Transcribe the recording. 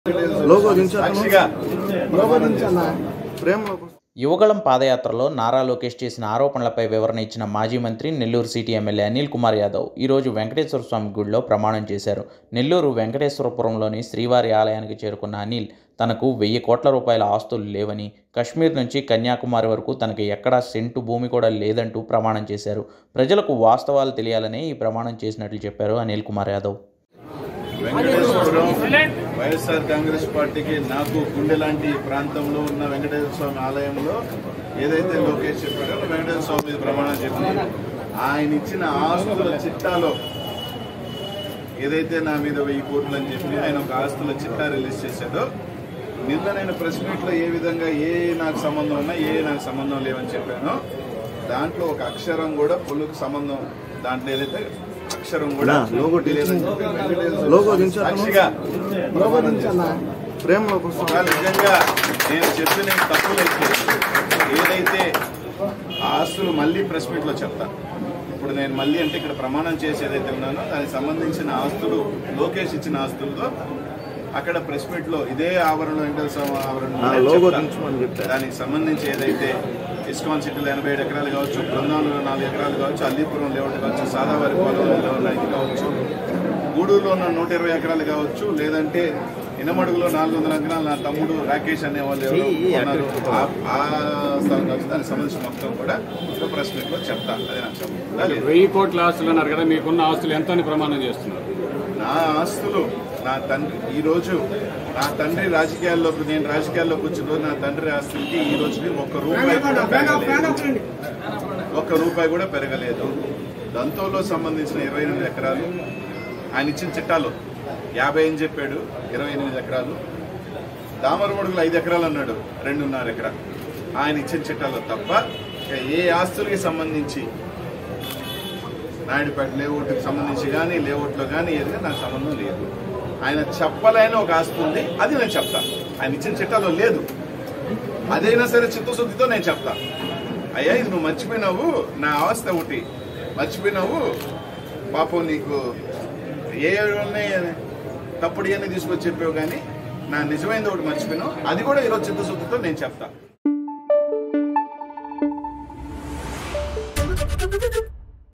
యువగళం పాదయాత్రలో నారా లోకేష్ చేసిన ఆరోపణలపై వివరణ ఇచ్చిన మాజీ మంత్రి నెల్లూరు సిటీ ఎమ్మెల్యే అనిల్ కుమార్ యాదవ్ ఈరోజు వెంకటేశ్వర స్వామి గుడిలో ప్రమాణం చేశారు. నెల్లూరు వెంకటేశ్వరపురంలోని శ్రీవారి ఆలయానికి చేరుకున్న అనిల్ తనకు 1000 కోట్ల రూపాయల ఆస్తులు లేవని, కశ్మీర్ నుంచి కన్యాకుమారి వరకు తనకు ఎక్కడా సెంటు భూమి కూడా లేదంటూ ప్రమాణం చేశారు. ప్రజలకు వాస్తవాలు తెలియాలనే ఈ ప్రమాణం చేసినట్లు చెప్పారు అనిల్ కుమార్ యాదవ్. వెంకటేశ్వరం వైఎస్ఆర్ కాంగ్రెస్ పార్టీకి నాకు గుండె లాంటి ప్రాంతంలో ఉన్న వెంకటేశ్వర స్వామి ఆలయంలో ఏదైతే లోకేష్ చెప్పాడో వెంకటేశ్వర స్వామి మీద ప్రమాణం చెప్పి ఆయన ఇచ్చిన ఆస్తుల చిట్టాలో ఏదైతే నా మీద 1000 కోట్లు అని చెప్పి ఆయన ఒక ఆస్తుల చిట్టా రిలీజ్ చేశాడో నిన్న నేను ప్రెస్ మీట్ లో ఏ విధంగా ఏ నాకు సంబంధం ఉన్నా ఏ నాకు సంబంధం లేవని చెప్పానో దాంట్లో ఒక అక్షరం కూడా పొల్లుకు సంబంధం దాంట్లో ఏదైతే అక్షరం కూడా సాక్షిగా నిజంగా నేను చెప్పిన తప్పులైతే ఏదైతే ఆస్తులు మళ్ళీ ప్రెస్ మీట్ లో చెప్తా. ఇప్పుడు నేను మళ్ళీ అంటే ఇక్కడ ప్రమాణం చేసి ఏదైతే ఉన్నానో దానికి సంబంధించిన ఆస్తులు లోకేష్ ఇచ్చిన ఆస్తులతో అక్కడ ప్రెస్ మీట్ లో ఇదే ఆవరణలో వెంకటేశ్వర ఆవరణ దానికి సంబంధించి ఏదైతే ఇస్కాన్ సిటీలో 87 ఎకరాలు కావచ్చు, బృందావనంలో 4 ఎకరాలు కావచ్చు, అల్లీపురం లేఅవుట్ కావచ్చు, సాదావారి పొలంలో ఉన్న ఇది కావచ్చు, గూడూరులో ఉన్న 120 ఎకరాలు కావచ్చు, లేదంటే ఇనమడుగులో 400 ఎకరాలు నా తమ్ముడు రాకేష్ అనే వాళ్ళు ఎవరు ఉన్నారు ఆ స్థలం కావచ్చు, దానికి సంబంధించిన మొత్తం కూడా ప్రెస్ మీట్ లో చెప్తా. అదే నాకు చెప్పాలి. 1000 కోట్ల ఆస్తులు అన్నారు కదా, మీకున్న ఆస్తులు ఎంత అని ప్రమాణం చేస్తున్నారు? నా ఆస్తులు నా తండ్రి ఈ రోజు నా తండ్రి రాజకీయాల్లోకి నేను రాజకీయాల్లోకి వచ్చిన రోజు నా తండ్రి ఆస్తులకి ఈ రోజుకి ఒక్క రూపాయి కూడా పెరగలేదు. దంతోలో సంబంధించిన 28 ఎకరాలు ఆయన ఇచ్చిన చిట్టాలు 50 అని చెప్పాడు, 28 ఎకరాలు. దామరమడుగులు 5 ఎకరాలు అన్నాడు, 2.5 ఎకరా ఆయన ఇచ్చిన చిట్టాలు తప్ప ఏ ఆస్తులకి సంబంధించి నాయుడుపేట లేఅవుట్కి సంబంధించి కానీ లేఅవుట్లో కానీ ఏదైనా నాకు సంబంధం లేదు. ఆయన చెప్పలేని ఒక ఆస్తి ఉంది, అది నేను చెప్తా. ఆయన ఇచ్చిన చిట్టాలో లేదు, అదైనా సరే చిత్తశుద్ధితో నేను చెప్తా. అయ్యా ఇది నువ్వు మర్చిపోయినావు, నా అవస్థ ఒకటి మర్చిపోయినావు, పాపం నీకు ఏ తప్పుడు ఇవన్నీ తీసుకొచ్చి చెప్పావు, కానీ నా నిజమైనది ఒకటి మర్చిపోయినావు, అది కూడా ఈరోజు చిత్తశుద్ధితో నేను చెప్తా.